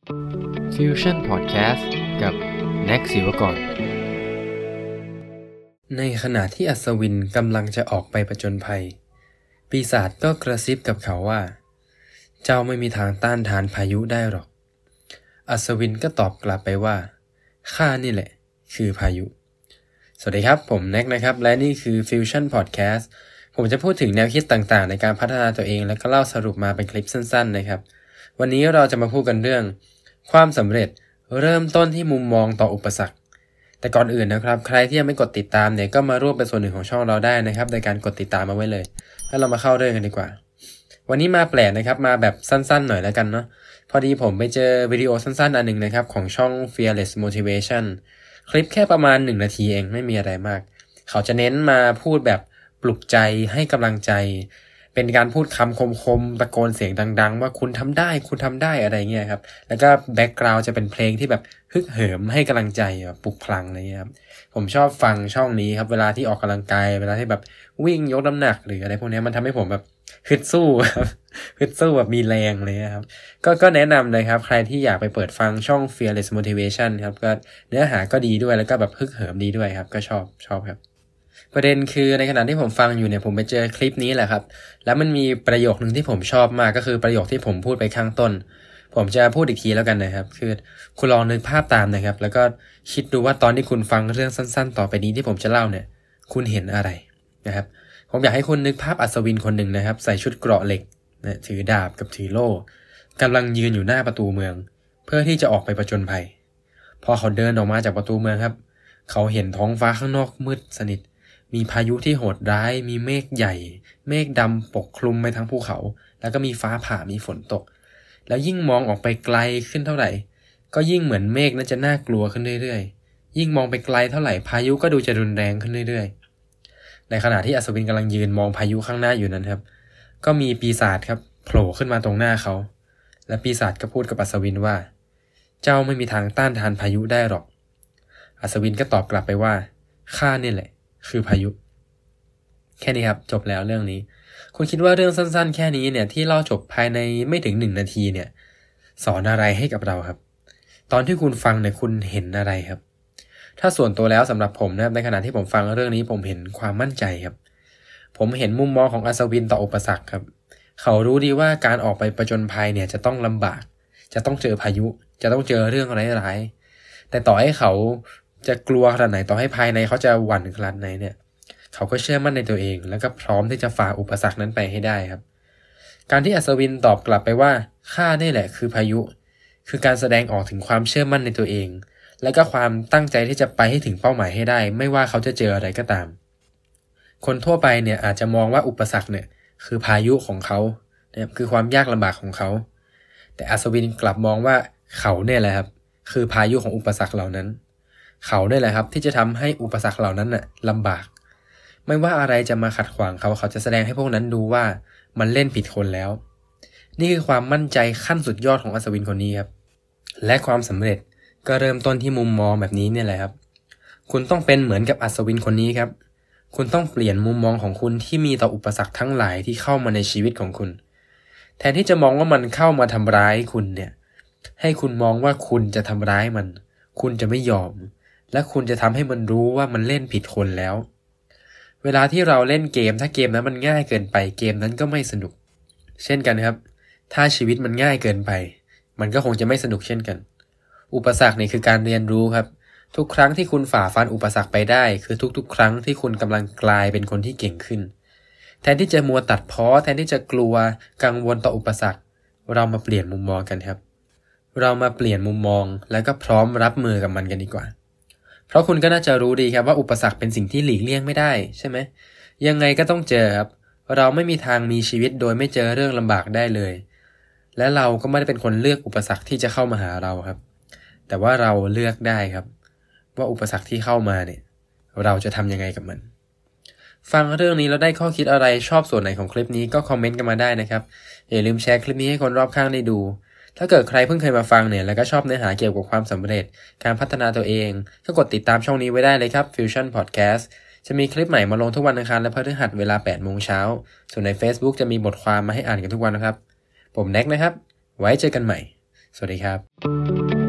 Fusion Podcast กับแน็กศิวกรในขณะที่อัศวินกำลังจะออกไปผจญภัยปีศาจก็กระซิบกับเขาว่าเจ้าไม่มีทางต้านทานพายุได้หรอกอัศวินก็ตอบกลับไปว่าข้านี่แหละคือพายุสวัสดีครับผมแน็กนะครับและนี่คือ Fusion Podcast ผมจะพูดถึงแนวคิดต่างๆในการพัฒนาตัวเองแล้วก็เล่าสรุปมาเป็นคลิปสั้นๆนะครับวันนี้เราจะมาพูดกันเรื่องความสำเร็จเริ่มต้นที่มุมมองต่ออุปสรรคแต่ก่อนอื่นนะครับใครที่ยังไม่กดติดตามเนี่ยก็มาร่วมเป็นส่วนหนึ่งของช่องเราได้นะครับโดยการกดติดตามมาไว้เลยแล้วเรามาเข้าเรื่องกันดีกว่าวันนี้มาแปลกนะครับมาแบบสั้นๆหน่อยแล้วกันเนาะพอดีผมไปเจอวิดีโอสั้นๆอันนึงนะครับของช่อง Fearless Motivation คลิปแค่ประมาณ1 นาทีเองไม่มีอะไรมากเขาจะเน้นมาพูดแบบปลุกใจให้กำลังใจเป็นการพูดคำคมๆตะโกนเสียงดังๆว่าคุณทำได้อะไรเงี้ยครับแล้วก็แบ็กกราวด์จะเป็นเพลงที่แบบฮึกเหิมให้กำลังใจปลุกพลังอะไรเงี้ยครับผมชอบฟังช่องนี้ครับเวลาที่ออกกำลังกายเวลาที่แบบวิ่งยกน้ำหนักหรืออะไรพวกนี้มันทำให้ผมแบบฮึดสู้ครับฮึดสู้แบบมีแรงเลยครับก็แนะนำเลยครับใครที่อยากไปเปิดฟังช่อง Fearless Motivation ครับก็เนื้อหาก็ดีด้วยแล้วก็แบบฮึกเหิมดีด้วยครับก็ชอบครับประเด็นคือในขณะที่ผมฟังอยู่เนี่ยผมไปเจอคลิปนี้แหละครับแล้วมันมีประโยคนึงที่ผมชอบมากก็คือประโยคที่ผมพูดไปข้างต้นผมจะพูดอีกทีแล้วกันนะครับคือคุณลองนึกภาพตามนะครับแล้วก็คิดดูว่าตอนที่คุณฟังเรื่องสั้นๆต่อไปนี้ที่ผมจะเล่าเนี่ยคุณเห็นอะไรนะครับผมอยากให้คุณนึกภาพอัศวินคนหนึ่งนะครับใส่ชุดเกราะเหล็กนะถือดาบกับถือโล่กำลังยืนอยู่หน้าประตูเมืองเพื่อที่จะออกไปผจญภัยพอเขาเดินออกมาจากประตูเมืองครับเขาเห็นท้องฟ้าข้างนอกมืดสนิทมีพายุที่โหดร้ายมีเมฆใหญ่เมฆดำปกคลุมไปทั้งภูเขาแล้วก็มีฟ้าผ่ามีฝนตกแล้วยิ่งมองออกไปไกลขึ้นเท่าไหร่ก็ยิ่งเหมือนเมฆนั้นจะน่ากลัวขึ้นเรื่อยๆยิ่งมองไปไกลเท่าไหร่พายุก็ดูจะรุนแรงขึ้นเรื่อยๆในขณะที่อัศวินกำลังยืนมองพายุข้างหน้าอยู่นั้นครับก็มีปีศาจครับโผล่ขึ้นมาตรงหน้าเขาและปีศาจก็พูดกับอัศวินว่าเจ้าไม่มีทางต้านทานพายุได้หรอกอัศวินก็ตอบกลับไปว่าข้านี่แหละคือพายุแค่นี้ครับจบแล้วเรื่องนี้คุณคิดว่าเรื่องสั้นๆแค่นี้เนี่ยที่เล่าจบภายในไม่ถึง1 นาทีเนี่ยสอนอะไรให้กับเราครับตอนที่คุณฟังเนี่ยคุณเห็นอะไรครับถ้าส่วนตัวแล้วสำหรับผมนะครับในขณะที่ผมฟังเรื่องนี้ผมเห็นความมั่นใจครับผมเห็นมุมมองของอัศวินต่ออุปสรรคครับเขารู้ดีว่าการออกไปผจญภัยเนี่ยจะต้องลำบากจะต้องเจอพายุจะต้องเจอเรื่องร้ายๆแต่ต่อให้เขาจะกลัวขนาดไหนต่อให้ภายในเขาจะหวั่นขนาดไหนเนี่ยเขาก็เชื่อมั่นในตัวเองแล้วก็พร้อมที่จะฝ่าอุปสรรคนั้นไปให้ได้ครับการที่อัศวินตอบกลับไปว่าข้านี่แหละคือพายุคือการแสดงออกถึงความเชื่อมั่นในตัวเองและก็ความตั้งใจที่จะไปให้ถึงเป้าหมายให้ได้ไม่ว่าเขาจะเจออะไรก็ตามคนทั่วไปเนี่ยอาจจะมองว่าอุปสรรคเนี่ยคือพายุของเขาเนี่ยคือความยากลำบากของเขาแต่อัศวินกลับมองว่าเขาเนี่ยแหละครับคือพายุของอุปสรรคเหล่านั้นเขาเนี่ยแหละครับที่จะทำให้อุปสรรคเหล่านั้นน่ะลำบากไม่ว่าอะไรจะมาขัดขวางเขาจะแสดงให้พวกนั้นดูว่ามันเล่นผิดคนแล้วนี่คือความมั่นใจขั้นสุดยอดของอัศวินคนนี้ครับและความสำเร็จก็เริ่มต้นที่มุมมองแบบนี้เนี่ยแหละครับคุณต้องเป็นเหมือนกับอัศวินคนนี้ครับคุณต้องเปลี่ยนมุมมองของคุณที่มีต่ออุปสรรคทั้งหลายที่เข้ามาในชีวิตของคุณแทนที่จะมองว่ามันเข้ามาทำร้ายคุณเนี่ยให้คุณมองว่าคุณจะทำร้ายมันคุณจะไม่ยอมและคุณจะทำให้มันรู้ว่ามันเล่นผิดคนแล้วเวลาที่เราเล่นเกมถ้าเกมนั้นมันง่ายเกินไปเกมนั้นก็ไม่สนุกเช่นกันครับถ้าชีวิตมันง่ายเกินไปมันก็คงจะไม่สนุกเช่นกันอุปสรรคนี่คือการเรียนรู้ครับทุกครั้งที่คุณฝ่าฟันอุปสรรคไปได้คือทุกๆครั้งที่คุณกำลังกลายเป็นคนที่เก่งขึ้นแทนที่จะมัวตัดพ้อแทนที่จะกลัวกังวลต่ออุปสรรคเรามาเปลี่ยนมุมมองกันครับเรามาเปลี่ยนมุมมองแล้วก็พร้อมรับมือกับมันกันดีกว่าเพราะคุณก็น่าจะรู้ดีครับว่าอุปสรรคเป็นสิ่งที่หลีกเลี่ยงไม่ได้ใช่ไหมยังไงก็ต้องเจอครับเราไม่มีทางมีชีวิตโดยไม่เจอเรื่องลำบากได้เลยและเราก็ไม่ได้เป็นคนเลือกอุปสรรคที่จะเข้ามาหาเราครับแต่ว่าเราเลือกได้ครับว่าอุปสรรคที่เข้ามาเนี่ยเราจะทำยังไงกับมันฟังเรื่องนี้แล้วได้ข้อคิดอะไรชอบส่วนไหนของคลิปนี้ก็คอมเมนต์กันมาได้นะครับอย่าลืมแชร์คลิปนี้ให้คนรอบข้างได้ดูถ้าเกิดใครเพิ่งเคยมาฟังเนี่ยแล้วก็ชอบเนื้อหาเกี่ยวกับความสำเร็จการพัฒนาตัวเองก็กดติดตามช่องนี้ไว้ได้เลยครับ Fusion Podcast จะมีคลิปใหม่มาลงทุกวันอังคารและพฤหัสเวลา 8 โมงเช้าส่วนใน Facebook จะมีบทความมาให้อ่านกันทุกวันนะครับผมแน็กนะครับไว้เจอกันใหม่สวัสดีครับ